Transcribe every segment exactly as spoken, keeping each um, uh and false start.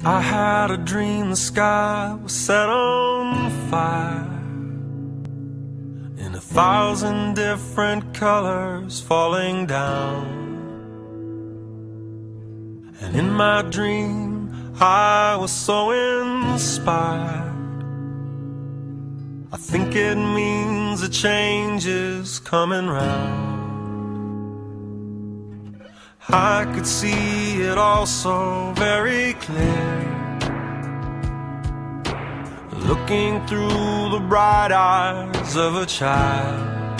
I had a dream the sky was set on fire, in a thousand different colors falling down. And in my dream I was so inspired, I think it means a change is coming round. I could see it all so very clear, looking through the bright eyes of a child.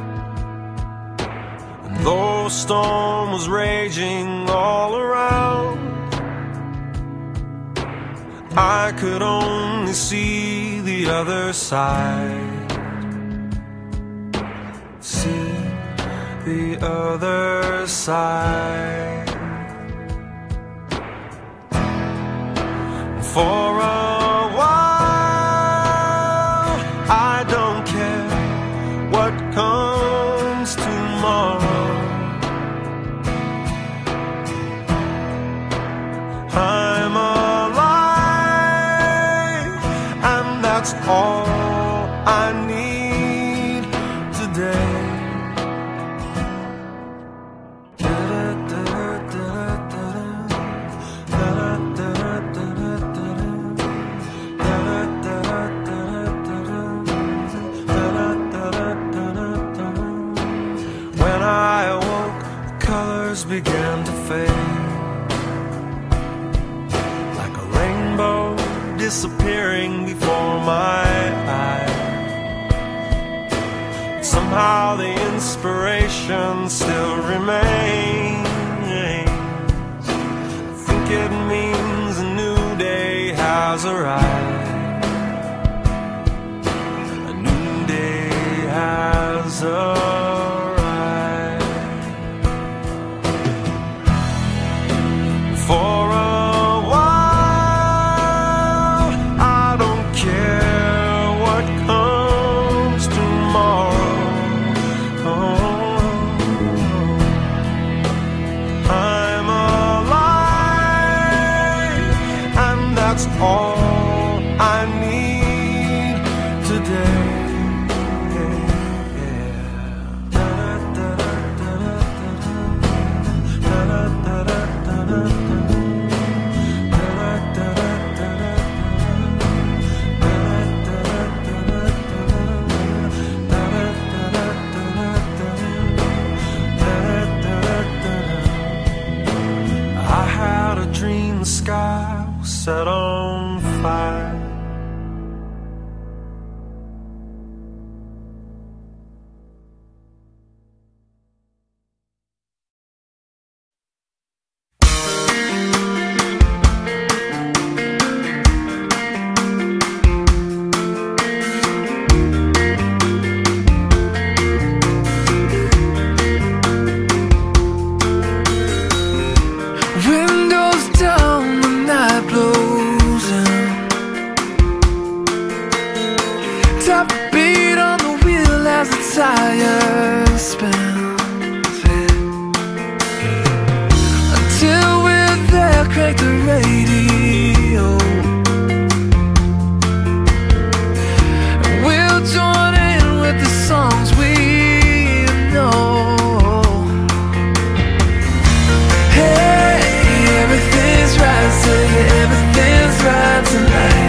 And though a storm was raging all around, I could only see the other side. See the other side. For a while, I don't care what comes tomorrow. I'm alive, and that's all I need today. Began to fade, like a rainbow disappearing before my eyes. Somehow the inspiration still remains. I think it means a new day has arrived. A new day has arrived. For a while, I don't care what comes tomorrow. Oh, I'm alive, and that's all I need today. The sky was set on fire. Tires spins it until we're there. Crank the radio, and we'll join in with the songs we know. Hey, everything's right, say everything's right tonight.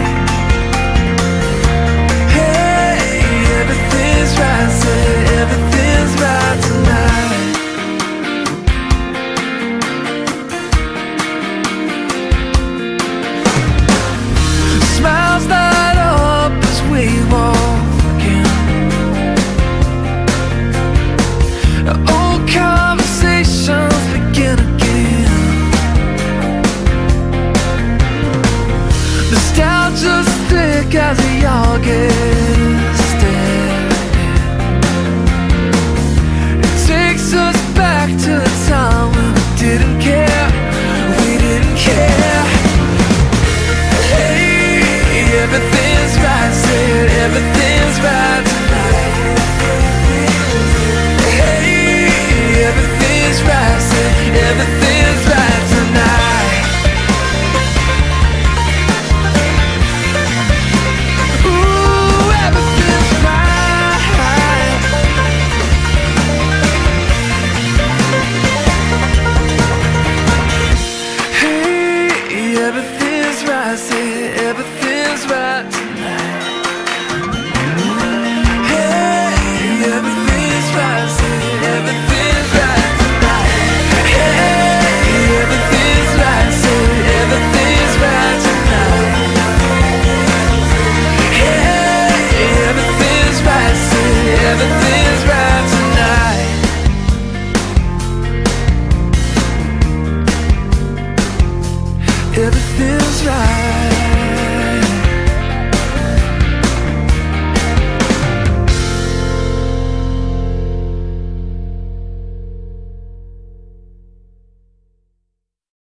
Everything's right, say everything's right tonight. Smiles light up as we walk in. Old conversations begin again. Nostalgia's thick as we all get stared. It takes us back to the time when we didn't care. We didn't care. Hey, everything's right, said everything's right tonight. Hey, everything's right, said everything's right tonight. everything's right.